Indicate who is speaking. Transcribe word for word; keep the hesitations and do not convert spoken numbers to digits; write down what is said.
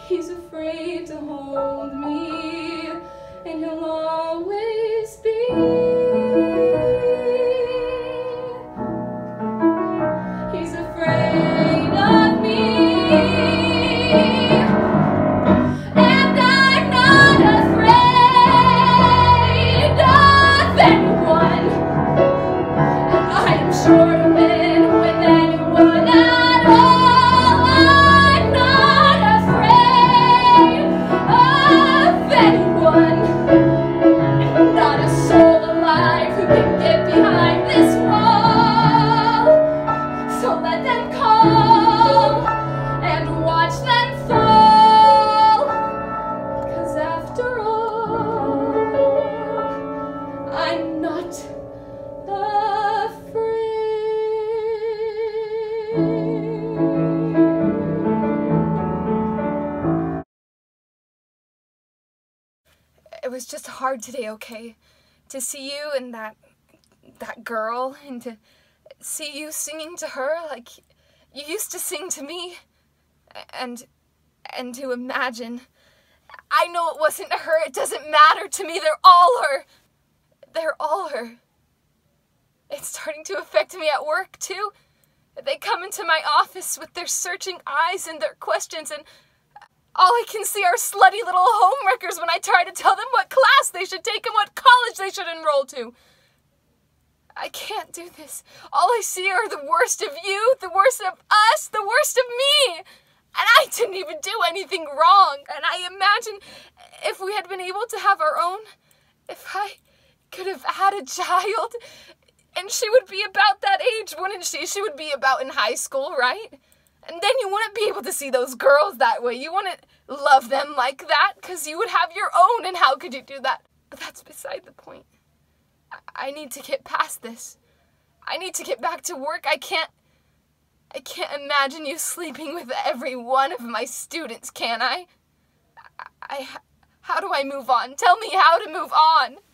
Speaker 1: He's afraid to hold me, and he'll always be. He's afraid of me.
Speaker 2: It was just hard today, okay? To see you and that that girl, and to see you singing to her like you used to sing to me, and and to imagine. I know it wasn't her, it doesn't matter to me, they're all her. They're all her. It's starting to affect me at work, too. They come into my office with their searching eyes and their questions, and all I can see are slutty little homewreckers when I try to tell them what class they should take and what college they should enroll to. I can't do this. All I see are the worst of you, the worst of us, the worst of me. And I didn't even do anything wrong. And I imagine if we had been able to have our own, if I could have had a child, and she would be about that age, wouldn't she? She would be about in high school, right? And then you wouldn't be able to see those girls that way. You wouldn't love them like that because you would have your own, and how could you do that? But that's beside the point. I, I need to get past this. I need to get back to work. I can't, I can't imagine you sleeping with every one of my students, can I? I, I how do I move on? Tell me how to move on.